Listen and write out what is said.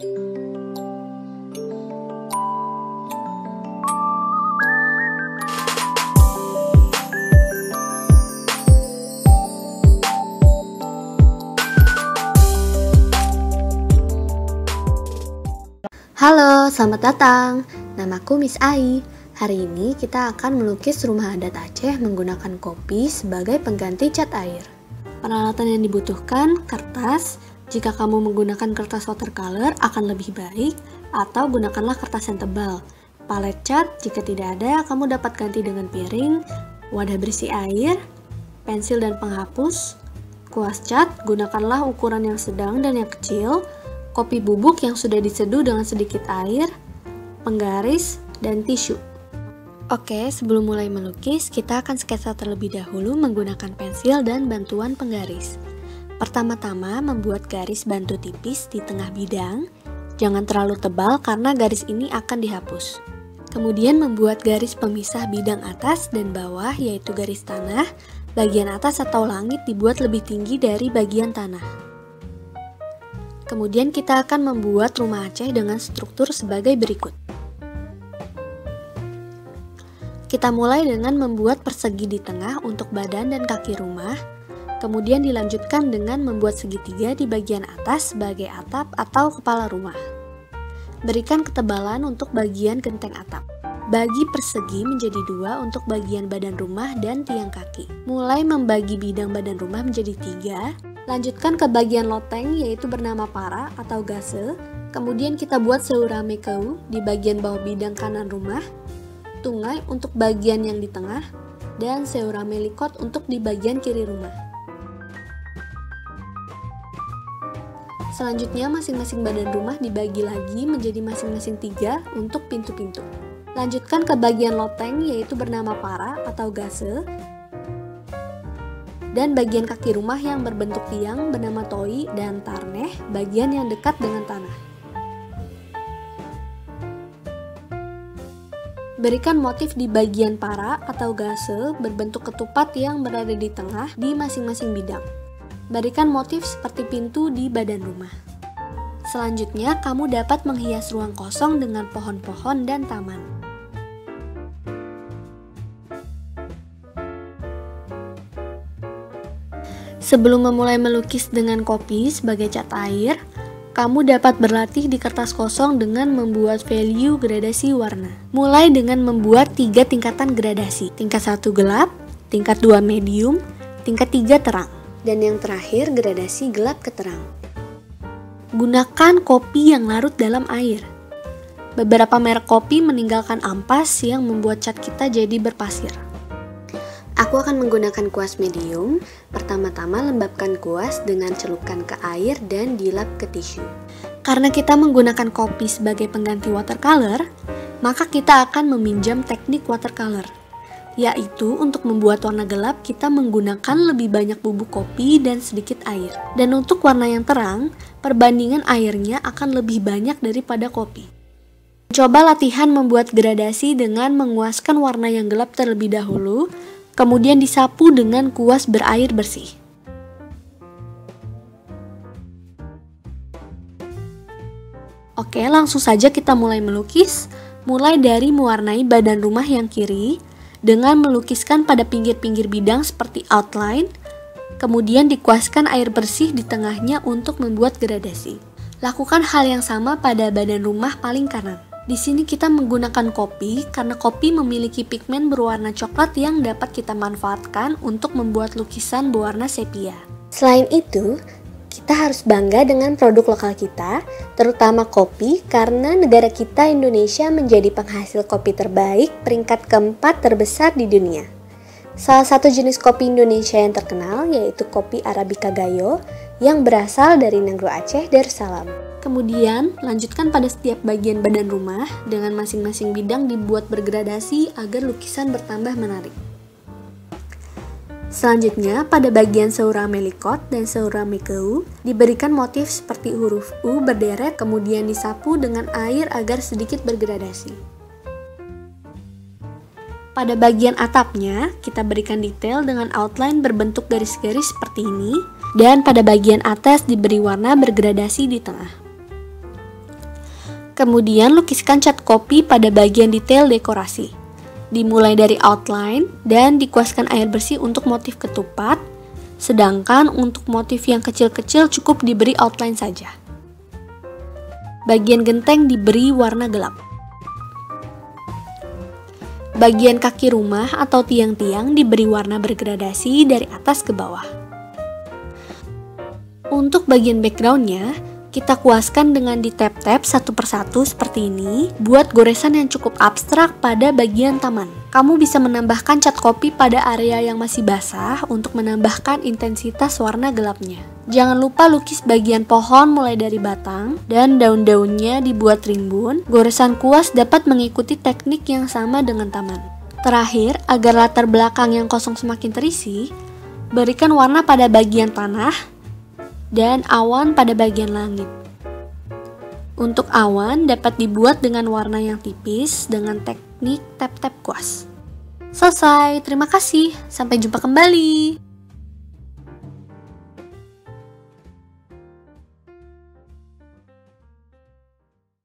Halo, selamat datang. Namaku Miss Ai. Hari ini kita akan melukis rumah adat Aceh menggunakan kopi sebagai pengganti cat air. Peralatan yang dibutuhkan, kertas. Jika kamu menggunakan kertas watercolor akan lebih baik, atau gunakanlah kertas yang tebal. Palet cat, jika tidak ada, kamu dapat ganti dengan piring, wadah berisi air, pensil dan penghapus. Kuas cat, gunakanlah ukuran yang sedang dan yang kecil. Kopi bubuk yang sudah diseduh dengan sedikit air, penggaris, dan tisu. Oke, sebelum mulai melukis, kita akan sketsa terlebih dahulu menggunakan pensil dan bantuan penggaris. Pertama-tama, membuat garis bantu tipis di tengah bidang. Jangan terlalu tebal karena garis ini akan dihapus. Kemudian membuat garis pemisah bidang atas dan bawah, yaitu garis tanah. Bagian atas atau langit dibuat lebih tinggi dari bagian tanah. Kemudian kita akan membuat rumah Aceh dengan struktur sebagai berikut. Kita mulai dengan membuat persegi di tengah untuk badan dan kaki rumah. Kemudian dilanjutkan dengan membuat segitiga di bagian atas sebagai atap atau kepala rumah. Berikan ketebalan untuk bagian genteng atap. Bagi persegi menjadi dua untuk bagian badan rumah dan tiang kaki. Mulai membagi bidang badan rumah menjadi 3. Lanjutkan ke bagian loteng, yaitu bernama para atau gase. Kemudian kita buat seurame keu di bagian bawah bidang kanan rumah, tungai untuk bagian yang di tengah, dan seurame likot untuk di bagian kiri rumah. Selanjutnya masing-masing badan rumah dibagi lagi menjadi masing-masing 3 untuk pintu-pintu. Lanjutkan ke bagian loteng, yaitu bernama para atau gase, dan bagian kaki rumah yang berbentuk tiang bernama toi dan tarneh, bagian yang dekat dengan tanah. Berikan motif di bagian para atau gase berbentuk ketupat yang berada di tengah di masing-masing bidang. Berikan motif seperti pintu di badan rumah. Selanjutnya, kamu dapat menghias ruang kosong dengan pohon-pohon dan taman. Sebelum memulai melukis dengan kopi sebagai cat air, kamu dapat berlatih di kertas kosong dengan membuat value gradasi warna. Mulai dengan membuat 3 tingkatan gradasi. Tingkat 1 gelap, tingkat 2 medium, tingkat 3 terang. Dan yang terakhir gradasi gelap ke terang. Gunakan kopi yang larut dalam air. Beberapa merek kopi meninggalkan ampas yang membuat cat kita jadi berpasir. Aku akan menggunakan kuas medium. Pertama-tama lembabkan kuas dengan celupkan ke air dan dilap ke tisu. Karena kita menggunakan kopi sebagai pengganti watercolor, maka kita akan meminjam teknik watercolor, yaitu untuk membuat warna gelap kita menggunakan lebih banyak bubuk kopi dan sedikit air. Dan untuk warna yang terang, perbandingan airnya akan lebih banyak daripada kopi. Coba latihan membuat gradasi dengan menguaskan warna yang gelap terlebih dahulu, kemudian disapu dengan kuas berair bersih. Oke, langsung saja kita mulai melukis. Mulai dari mewarnai badan rumah yang kiri dengan melukiskan pada pinggir-pinggir bidang seperti outline. Kemudian dikuaskan air bersih di tengahnya untuk membuat gradasi. Lakukan hal yang sama pada badan rumah paling kanan. Di sini kita menggunakan kopi karena kopi memiliki pigmen berwarna coklat yang dapat kita manfaatkan untuk membuat lukisan berwarna sepia. Selain itu, kita harus bangga dengan produk lokal kita, terutama kopi, karena negara kita Indonesia menjadi penghasil kopi terbaik peringkat keempat terbesar di dunia. Salah satu jenis kopi Indonesia yang terkenal yaitu kopi Arabica Gayo yang berasal dari Negro Aceh Darussalam. Kemudian, lanjutkan pada setiap bagian badan rumah dengan masing-masing bidang dibuat bergradasi agar lukisan bertambah menarik. Selanjutnya, pada bagian seurame likot dan seurame keu, diberikan motif seperti huruf U berderet kemudian disapu dengan air agar sedikit bergradasi. Pada bagian atapnya, kita berikan detail dengan outline berbentuk garis-garis seperti ini, dan pada bagian atas diberi warna bergradasi di tengah. Kemudian lukiskan cat kopi pada bagian detail dekorasi. Dimulai dari outline dan dikuaskan air bersih untuk motif ketupat, sedangkan untuk motif yang kecil-kecil cukup diberi outline saja. Bagian genteng diberi warna gelap. Bagian kaki rumah atau tiang-tiang diberi warna bergradasi dari atas ke bawah. Untuk bagian backgroundnya, kita kuaskan dengan di-tap-tap satu persatu seperti ini, buat goresan yang cukup abstrak pada bagian taman. Kamu bisa menambahkan cat kopi pada area yang masih basah untuk menambahkan intensitas warna gelapnya. Jangan lupa lukis bagian pohon mulai dari batang dan daun-daunnya dibuat rimbun. Goresan kuas dapat mengikuti teknik yang sama dengan taman. Terakhir, agar latar belakang yang kosong semakin terisi, berikan warna pada bagian tanah dan awan pada bagian langit. Untuk awan dapat dibuat dengan warna yang tipis dengan teknik tap-tap kuas. Selesai, terima kasih. Sampai jumpa kembali.